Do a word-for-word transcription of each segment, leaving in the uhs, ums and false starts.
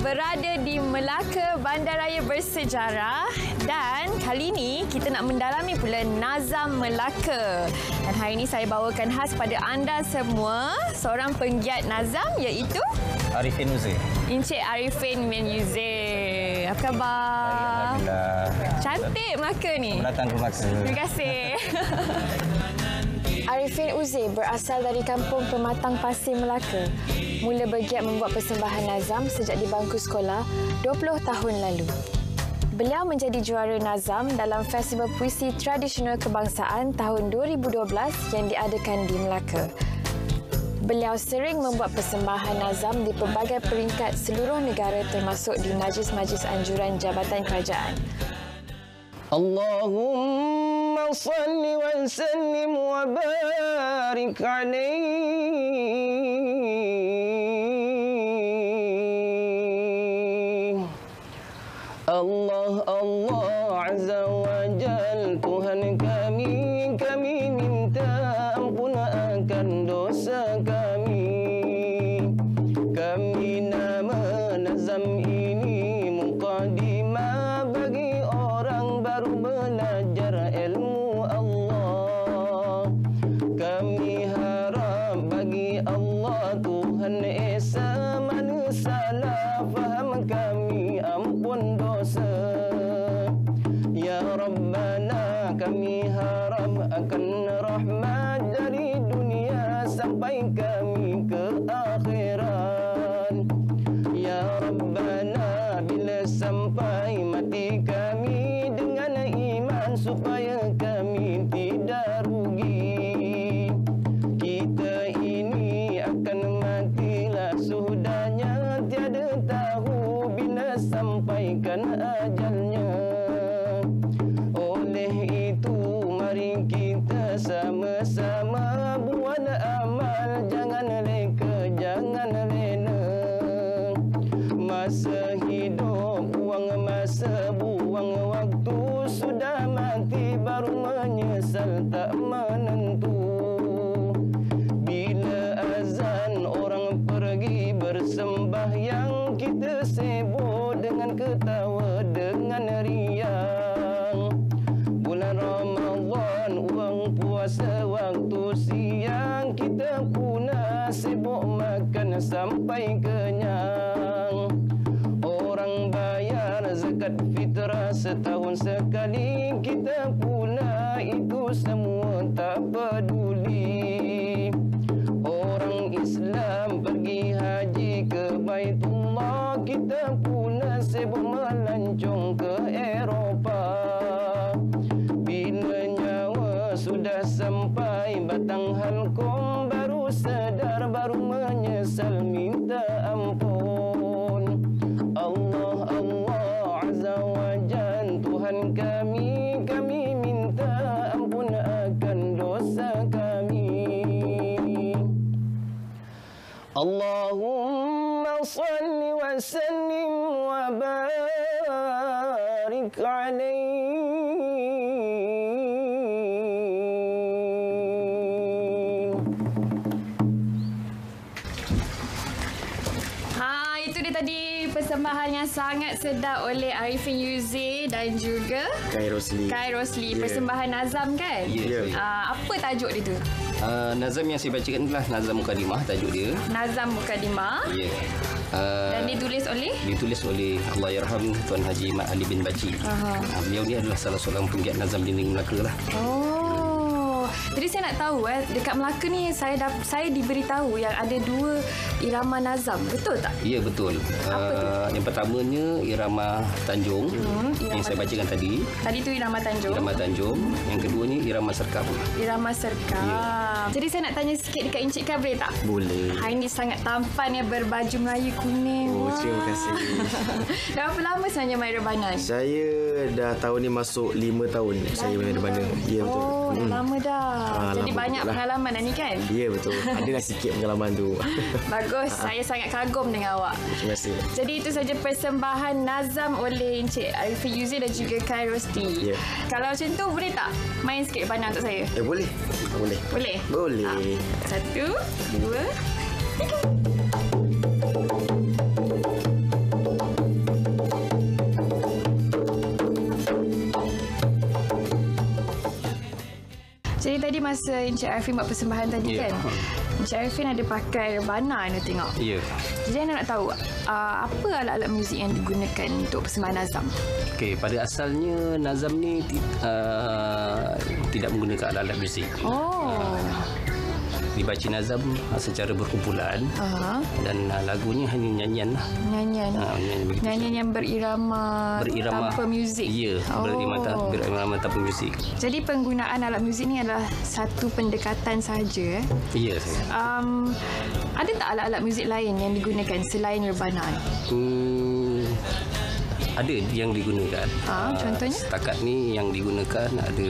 berada di Melaka, Bandaraya Bersejarah, dan kali ini kita nak mendalami pula Nazam Melaka. Dan hari ini saya bawakan khas pada anda semua seorang penggiat Nazam, iaitu Arifin Uzair. Encik Arifin bin Uzair. Apa khabar? Alhamdulillah. Cantik Melaka ni. Datang ke Melaka. Terima kasih. Arifin Uzair berasal dari kampung Pematang Pasir, Melaka. Mula bergiat membuat persembahan nazam sejak di bangku sekolah dua puluh tahun lalu. Beliau menjadi juara nazam dalam Festival Puisi Tradisional Kebangsaan tahun dua ribu dua belas yang diadakan di Melaka. Beliau sering membuat persembahan nazam di pelbagai peringkat seluruh negara termasuk di majlis-majlis anjuran Jabatan Kerajaan. Allahumma salli wa sallim wa barik alaihi. Allah, Allah Azza wa Jal, Tuhan kami, kami minta ampun akan dosa kami. Kami nama nazam ini muqaddimah bagi orang baru belajar ilmu Allah. Kami harap bagi Allah Tuhan Esa, mana salah faham kami, ampun dosa. Ya Rabbana, kami harap akan rahmat dari dunia sampai kami ke akhirat. Ya Rabbana, bila sampai mati kami dengan iman supaya kami tidak rugi. Kita ini akan matilah sudahnya, tiada tahu bila sampaikan ajalnya. Oleh itu mari kita sama-sama buat amal, jangan leka, jangan lena. Masa hidup buang masa, buang waktu, sudah mati baru menyesal tak menentu. Bila azan orang pergi bersembahyang, kita sibuk dengan ketawa, dengan riang. Bulan Ramadan uang puasa waktu siang, kita puna sibuk makan sampai kenyang. Orang bayar zakat fitrah setahun sekali, kita pula itu semua tak peduli. Orang Islam pergi haji ke Baitullah, kita pula sibuk melancong ke Eropah. Bila nyawa sudah sampai batang halkom, baru sedar, baru menyesal minta ampun. Allah, Allah Azza wa Jal, Tuhan kami, kami minta ampun akan dosa kami. Allahumma salli wa sallim wa barik alaihi. Persembahan yang sangat sedap oleh Arifin Uzair dan juga Kai Rosli. Kai Rosli. Yeah. Persembahan Nazam kan? Ya. Yeah. Uh, apa tajuk dia tu? Uh, Nazam yang saya bacakan itulah Nazam Muqaddimah tajuk dia. Nazam Muqaddimah. Ya. Yeah. Uh, dan ditulis oleh? Ditulis oleh Allahyarham Tuan Haji Mat Ali bin Baci. Uh, beliau ni adalah salah seorang penggiat Nazam di negeri Melaka lah. Oh. Jadi saya nak tahu eh, dekat Melaka ni saya dah, saya diberitahu yang ada dua irama nazam. Betul tak? Ya, betul. Apa tu? Uh, yang pertamanya irama Tanjung, hmm, irama yang saya bacakan tadi. Tadi tu irama Tanjung. Irama Tanjung. Yang keduanya irama Serkam. Irama Serkam. Ya. Jadi saya nak tanya sikit dekat Encik Kai, boleh tak? Boleh. Hari ni sangat tampan ya, berbaju Melayu kuning. Oh, terima kasih. Dah berapa lama sebenarnya main rebanan? Saya dah tahun ni masuk lima tahun dah saya main rebanan. Ya, betul. Oh, dah hmm. lama dah. Ah, Jadi banyak lah. pengalaman dah ni kan? Ya, betul. Adalah sikit pengalaman tu. Bagus. Saya sangat kagum dengan awak. Terima kasih. Jadi itu saja persembahan nazam oleh Encik Arifin Uzair dan juga Kai Rosli. Yeah. Kalau macam tu boleh tak main sikit rebanan untuk saya? Eh, boleh. Boleh. Boleh? Boleh. Ha. Satu, dua, tiga. tadi masa Encik Arifin buat persembahan tadi yeah. kan, Encik Arifin ada pakai rebana Ana tengok. Ya. Yeah. Jadi Ana nak tahu uh, apa alat-alat muzik yang digunakan untuk persembahan nazam. Okey, pada asalnya nazam ni uh, tidak menggunakan alat-alat muzik. Oh. Uh, dibaca nazam secara berkumpulan uh-huh. dan uh, lagunya hanya nyanyian lah. Nyanyian. Uh, nyanyian, nyanyian yang berirama, berirama tanpa muzik. Ya, oh. berirama, berirama tanpa muzik. Jadi penggunaan alat muzik ni adalah satu pendekatan sahaja. Ya, saya. Um, ada tak alat-alat muzik lain yang digunakan selain rebana? Hmm, ada yang digunakan. Ah, contohnya? Uh, setakat ni yang digunakan ada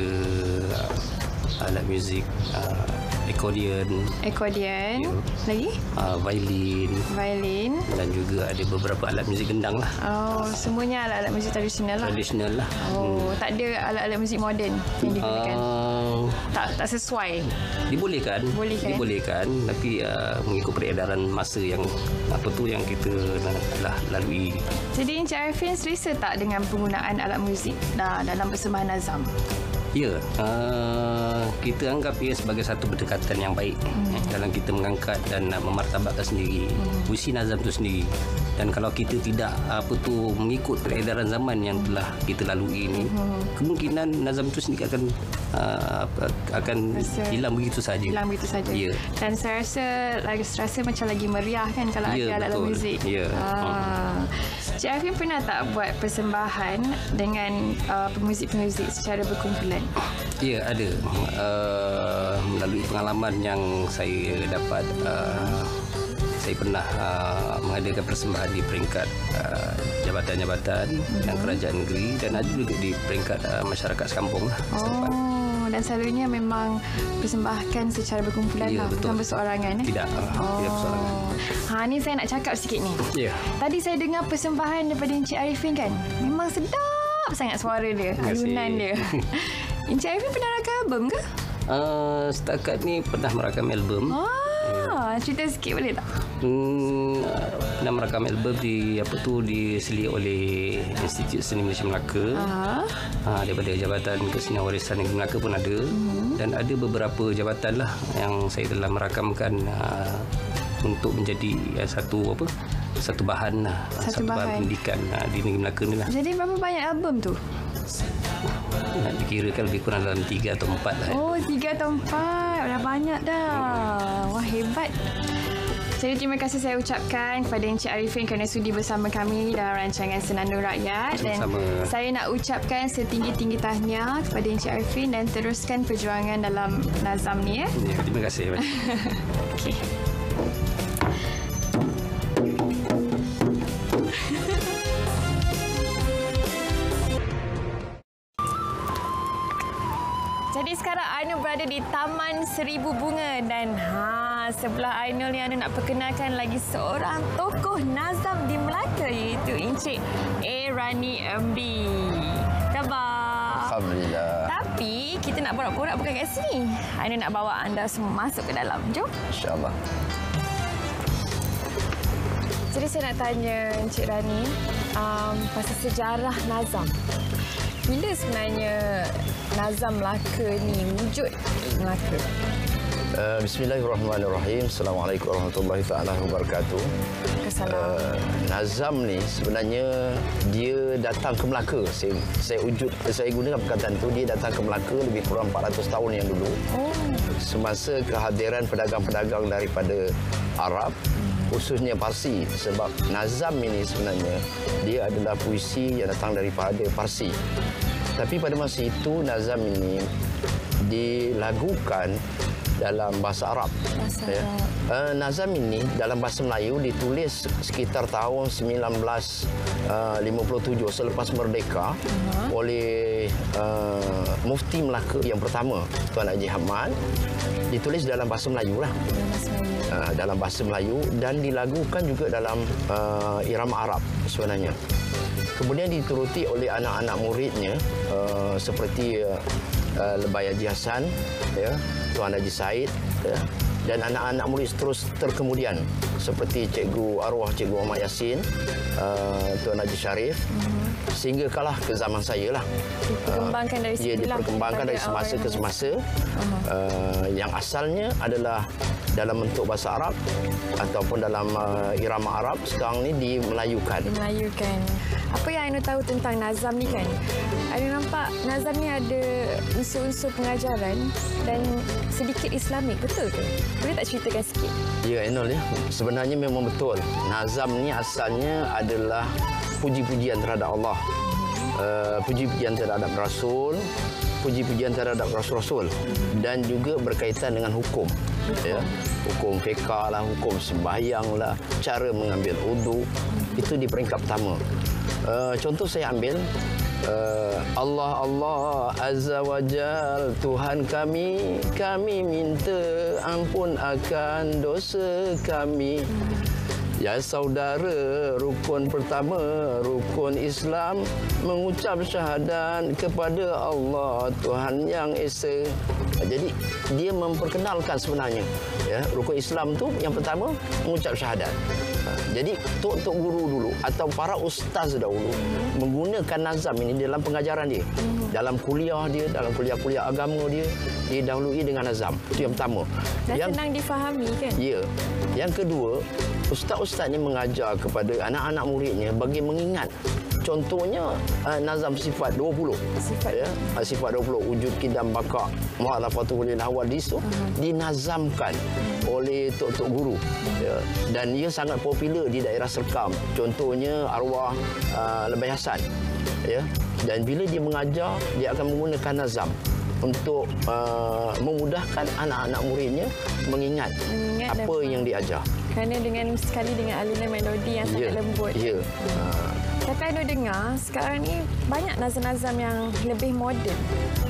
uh, alat muzik uh, accordion. Accordion. Ya. Lagi? Uh, violin. Violin. Dan juga ada beberapa alat muzik gendang lah. Oh, semuanya alat-alat muzik tradisional lah. Tradisional lah. Oh, hmm. tak ada alat-alat muzik moden yang digunakan. Uh, tak tak sesuai. Dibolehkan. Bolehkan. Dibolehkan, tapi uh, mengikut peredaran masa yang apa tu yang kita telah lalui. Jadi Encik Arifin selesa tak dengan penggunaan alat muzik dah dalam persembahan nazam? Ya, uh, kita anggap ia sebagai satu pendekatan yang baik hmm. eh, dalam kita mengangkat dan uh, memartabatkan sendiri hmm. puisi nazam itu sendiri. Dan kalau kita tidak apa tu mengikut peredaran zaman yang telah kita lalui ini, hmm. kemungkinan nazam itu sendiri akan uh, akan rasa hilang begitu saja. Hilang begitu saja. Ya. Dan saya rasa lagi rasa macam lagi meriah kan kalau ya, ada alat muzik. Ya. Ah. Cik Arifin pernah tak buat persembahan dengan uh, pemuzik-pemuzik secara berkumpulan? Ya, ada. Uh, melalui pengalaman yang saya dapat, uh, saya pernah uh, mengadakan persembahan di peringkat uh, jabatan-jabatan mm-hmm. dan kerajaan negeri dan ada juga di peringkat uh, masyarakat sekampung lah. Oh, dan selalunya memang persembahkan secara berkumpulan ya, lah, betul. bukan bersorangan. Eh? Tidak, uh, oh. tidak bersorangan. Ha, ni saya nak cakap sikit ni. Ya. Tadi saya dengar persembahan daripada Encik Arifin kan, memang sedap sangat suara dia, alunan dia. Encik Arifin pernah rakam album ke? Uh, setakat ni pernah merakam album. Ah, cerita sikit boleh tak? Hmm, pernah merakam album di apa tu diselia oleh Institut Seni Malaysia Melaka. Uh-huh. Ha, daripada Jabatan Kesenian Warisan Negeri Melaka pun ada. Uh-huh. Dan ada beberapa jabatan lah yang saya telah merakamkan uh, untuk menjadi uh, satu apa? Satu bahan lah, satu, satu bahan, bahan pendidikan uh, di Negeri Melaka ni lah. Jadi berapa banyak album tu? Nak dikirakan lebih kurang dalam tiga atau empat lah. Oh, tiga atau empat. Dah banyak dah. Wah, hebat. Jadi terima kasih saya ucapkan kepada Encik Arifin kerana sudi bersama kami dalam rancangan Senandung Rakyat. Dan sama. Saya nak ucapkan setinggi-tinggi tahniah kepada Encik Arifin dan teruskan perjuangan dalam nazam ni. Ya, ya terima kasih. Okey. Jadi sekarang Ainul berada di Taman Seribu Bunga dan ha sebelah Ainul ni Ainul nak perkenalkan lagi seorang tokoh nazam di Melaka iaitu Encik A. Rani M B. Khabar? Alhamdulillah. Tapi kita nak borak-borak bukan kat sini. Ainul nak bawa anda semua masuk ke dalam. Jom. InsyaAllah. Jadi saya nak tanya Encik Rani um, pasal sejarah nazam. Bila sebenarnya nazam Melaka ni wujud Melaka? Uh, Bismillahirrahmanirrahim. Assalamualaikum warahmatullahi taala wabarakatuh. Uh, nazam ni sebenarnya dia datang ke Melaka. Saya saya wujud saya gunakan perkataan itu, dia datang ke Melaka lebih kurang empat ratus tahun yang dulu. Oh. Semasa kehadiran pedagang-pedagang daripada Arab, khususnya Parsi, sebab nazam ini sebenarnya dia adalah puisi yang datang daripada Parsi. Tapi pada masa itu nazam ini dilagukan dalam bahasa Arab. Bahasa ya. uh, nazam ini dalam bahasa Melayu ditulis sekitar tahun sembilan belas lima puluh tujuh selepas merdeka uh-huh. oleh uh, Mufti Melaka yang pertama, Tuan Haji Hamad. Ditulis dalam bahasa Melayu lah. Uh, dalam bahasa Melayu dan dilagukan juga dalam uh, irama Arab sebenarnya. Kemudian dituruti oleh anak-anak muridnya uh, seperti uh, uh, Lebay Haji Hassan, ya, Tuan Haji Said, ya, dan anak-anak murid terus terkemudian seperti Cikgu Arwah Cikgu Muhammad Yassin, uh, Tuan Haji Sharif, uh-huh. sehingga kalah ke zaman saya lah. Diperkembangkan dari ia diperkembangkan dari semasa ke semasa. Uh-huh. Uh, yang asalnya adalah dalam bentuk bahasa Arab ataupun dalam uh, irama Arab, sekarang ni dimelayukan. Dimelayukan. Apa yang Ainul tahu tentang Nazam ni kan? Ainul nampak Nazam ni ada unsur-unsur pengajaran dan sedikit Islamik, betul ke? Boleh tak ceritakan sikit? Ya, Ainul ya. Sebenarnya memang betul. Nazam ni asalnya adalah puji-pujian terhadap Allah. Uh, puji-pujian terhadap Rasul, puji-pujian terhadap Rasul-Rasul, dan juga berkaitan dengan hukum. Ya, hukum fiqah lah, hukum sembahyang lah, cara mengambil wudu, itu di peringkat pertama. Uh, contoh saya ambil uh, Allah Allah Azza wa Jal, Tuhan kami, kami minta ampun akan dosa kami. Ya saudara, rukun pertama, rukun Islam, mengucap syahadat kepada Allah Tuhan yang Esa. Jadi dia memperkenalkan sebenarnya, ya, rukun Islam tu yang pertama mengucap syahadat. Jadi tok-tok guru dulu atau para ustaz dahulu menggunakan nazam ini dalam pengajaran dia, dalam kuliah dia, dalam kuliah-kuliah agama dia, dia dahului dengan nazam. Itu yang pertama. Dan yang senang difahami kan? Ya. Yang kedua, ustaz-ustaz ini mengajar kepada anak-anak muridnya bagi mengingat. Contohnya uh, nazam sifat dua puluh. Sifat ya, uh, sifat dua puluh wujud kidam baka mu'alafatul hawadis tu uh-huh. dinazamkan oleh tok-tok guru. Ya, dan ia sangat popular di daerah Serkam. Contohnya arwah uh, Lebay Hasan. Ya, dan bila dia mengajar, dia akan menggunakan nazam untuk uh, memudahkan anak-anak muridnya mengingat, mengingat apa yang diajar. Kerana dengan sekali dengan alunan melodi yang sangat ya, lembut. Ya. Uh, Tapi Ainul dengar sekarang ni banyak nazam-nazam yang lebih moden.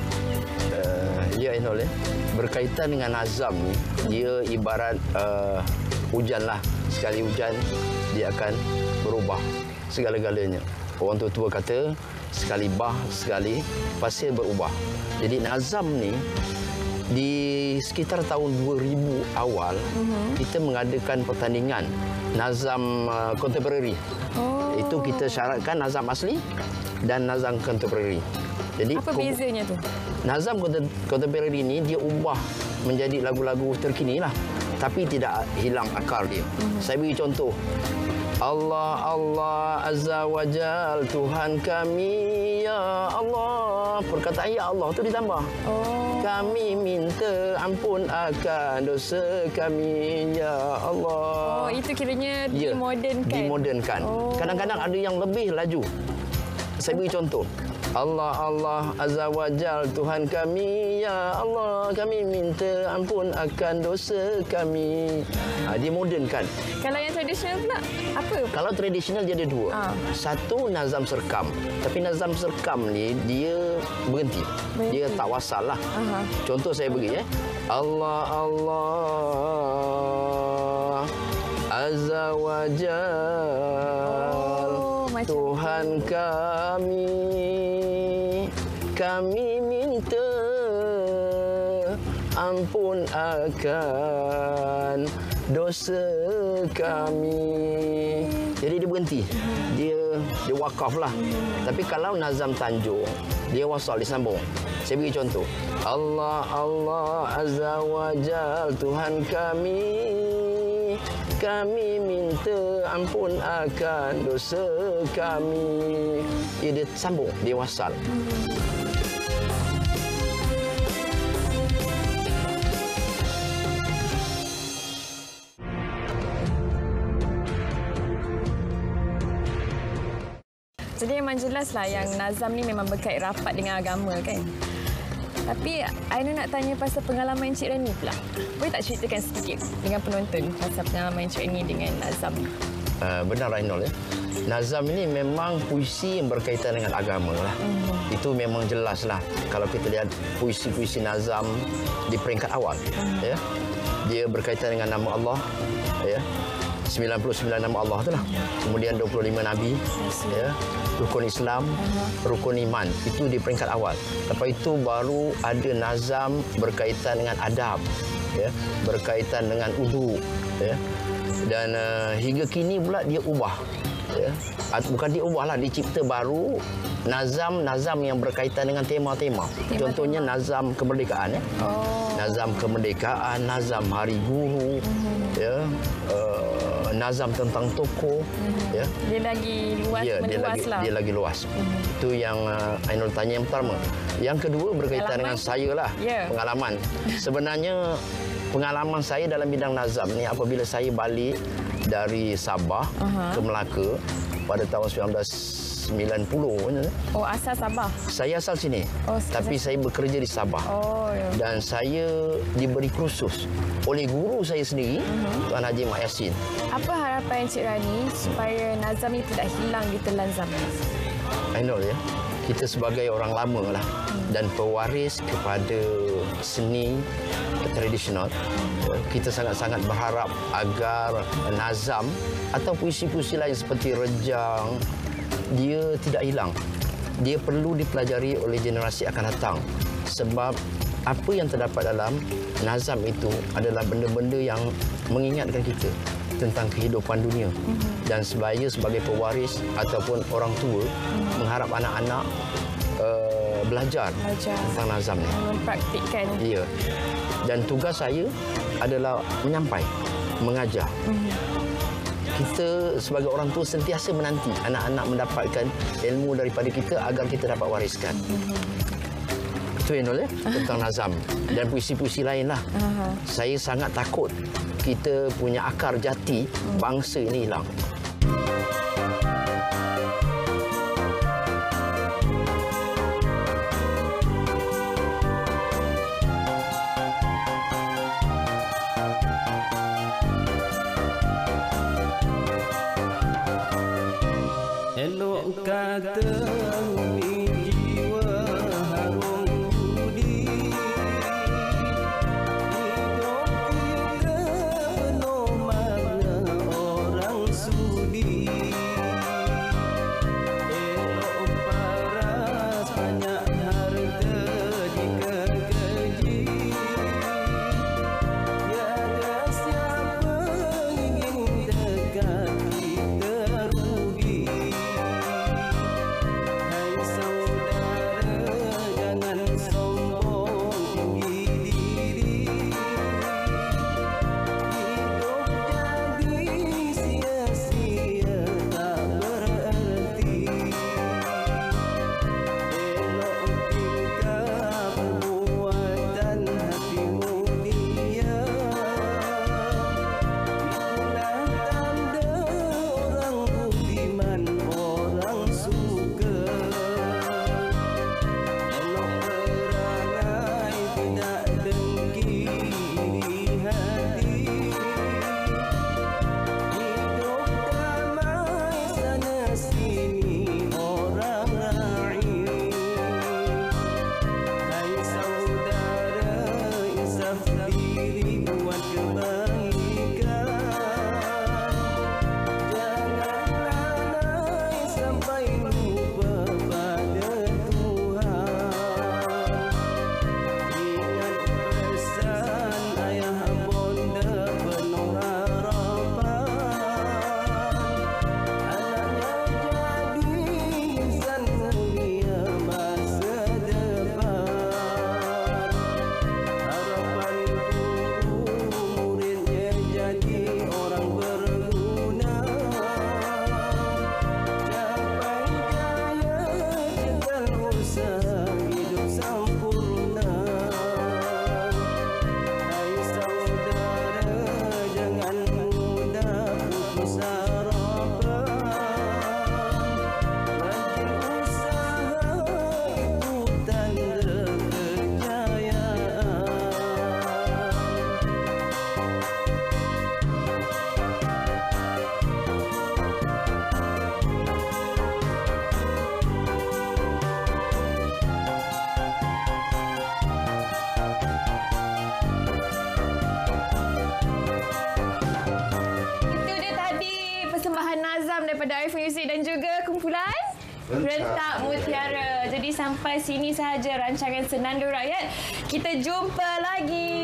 Uh, ya Ainul, ya. Berkaitan dengan nazam ni, dia ibarat uh, hujan lah. Sekali hujan, dia akan berubah segala-galanya. Orang tua-tua kata, sekali bah, sekali pasir berubah. Jadi nazam ni, di sekitar tahun dua ribu awal, uh-huh. kita mengadakan pertandingan nazam uh, contemporary. Oh. Itu kita syaratkan nazam asli dan nazam contemporary. Jadi apa bezanya tu? Nazam contemporary ini dia ubah menjadi lagu-lagu terkini lah, tapi tidak hilang akar dia. Uh-huh. Saya beri contoh. Allah Allah Azza wa Jal, Tuhan kami ya Allah. Perkataan ya Allah tu ditambah. Oh. Kami minta ampun akan dosa kami ya Allah. Oh, itu kiranya ya, dimodernkan. Dimodernkan. Oh. Kadang-kadang ada yang lebih laju. Saya beri contoh. Allah Allah Azza wa Jal, Tuhan kami ya Allah, kami minta ampun akan dosa kami. Ha, dia modernkan. Kalau yang tradisional pula apa? Kalau tradisional dia ada dua. Ha. Satu nazam serkam. Tapi nazam serkam ni dia berhenti. berhenti. Dia tak wasal lah. Aha. Contoh saya beri ya. Allah Allah Azza wa Jal, oh, Tuhan kami, kami minta ampun akan dosa kami. Jadi dia berhenti. Dia dia wakaf lah. Tapi kalau nazam tanjung, dia wasal, disambung. Saya beri contoh. Allah Allah Azza wa Jal, Tuhan kami, kami minta ampun akan dosa kami. Ya, dia sambung, dia wasal. Jadi memang jelaslah yang nazam ni memang berkait rapat dengan agama kan. Tapi Ainul nak tanya pasal pengalaman Encik Reni pula. Boleh tak ceritakan sedikit dengan penonton pasal pengalaman Encik Reni dengan nazam? Uh, benar Ainul ya. Nazam ini memang puisi yang berkaitan dengan agama lah. Mm. Itu memang jelas lah. Kalau kita lihat puisi-puisi nazam di peringkat awal, mm. ya, dia berkaitan dengan nama Allah, ya, sembilan puluh sembilan nama Allah tu lah. Kemudian dua puluh lima Nabi, ya, rukun Islam, rukun iman. Itu di peringkat awal. Lepas itu baru ada nazam berkaitan dengan adab, ya, berkaitan dengan uduk, ya. Dan uh, hingga kini pula dia ubah, ya. Bukan dia ubahlah, dicipta baru nazam-nazam yang berkaitan dengan tema-tema. Contohnya nazam kemerdekaan, ya. Oh. Nazam kemerdekaan, nazam hari guru, mm-hmm. ya. Uh, nazam tentang tokoh, mm-hmm. ya. Dia lagi luas, ya, dia lagi, lah. Dia lagi luas. Mm-hmm. Itu yang uh, Ainul tanya yang pertama. Yang kedua berkaitan pengalaman dengan saya lah, yeah. pengalaman. Sebenarnya pengalaman saya dalam bidang nazam ni apabila saya balik dari Sabah uh-huh. ke Melaka pada tahun sembilan belas sembilan puluh. Oh, asal Sabah? Saya asal sini. Oh, tapi saya bekerja di Sabah. Oh, ya. Dan saya diberi kursus oleh guru saya sendiri, uh-huh. Tuan Haji Mak Yassin. Apa harapan Encik Rani supaya nazam ini tidak hilang di telan zaman? Ainul, ya. Kita sebagai orang lama lah hmm. dan pewaris kepada seni tradisional, kita sangat-sangat berharap agar nazam atau puisi-puisi lain seperti rejang dia tidak hilang. Dia perlu dipelajari oleh generasi akan datang sebab apa yang terdapat dalam nazam itu adalah benda-benda yang mengingatkan kita tentang kehidupan dunia. Mm-hmm. Dan saya sebagai pewaris ataupun orang tua mm-hmm. mengharap anak-anak uh, belajar, belajar tentang nazam ni. Mempraktikkan. Ya. Dan tugas saya adalah menyampai, mengajar. Mm-hmm. Kita sebagai orang tua sentiasa menanti anak-anak mendapatkan ilmu daripada kita agar kita dapat wariskan. Mm-hmm. Itu Ainul, ya, tentang nazam dan puisi-puisi lain lah. Uh-huh. Saya sangat takut kita punya akar jati bangsa ini hilang. Elok kata jiwa harum budi, hidup kita penuh makna orang sudi. Elok paras banyak harta dikekeji, tiada siapa ingin dekat kita rugi. Daripada Arif Music dan juga kumpulan Rentak Mutiara. Jadi sampai sini sahaja rancangan Senandung Rakyat. Kita jumpa lagi.